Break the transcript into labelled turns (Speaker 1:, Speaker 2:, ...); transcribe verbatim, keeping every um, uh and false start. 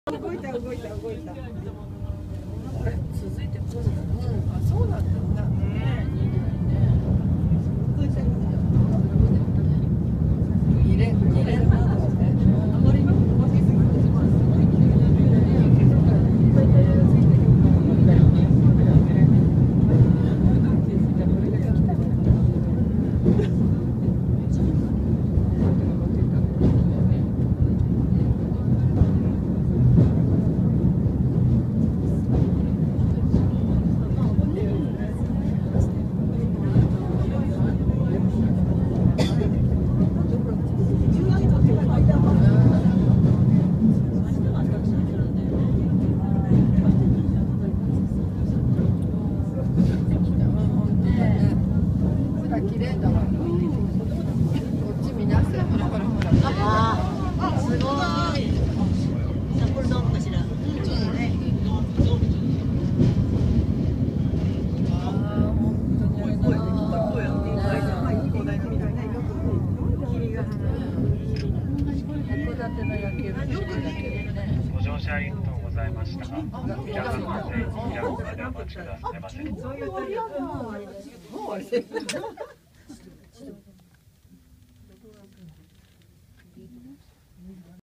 Speaker 1: 動いた動いた動いた。
Speaker 2: あれ続いてこうだな。あ、そうなんだね。
Speaker 1: 動いた
Speaker 2: 二連二連なんですね。
Speaker 1: あまり動きすぎて。
Speaker 2: 綺麗だわ。こっち見なさい。ほらほらほら。
Speaker 1: あ、すごい。これどうかしら。
Speaker 2: ああ、本当にあれだな。函館の夜景も綺麗だけどね。
Speaker 3: ご乗車ありがとうございました。皆様でイラクまでお待ちくださいませ。
Speaker 2: もう終わりだ。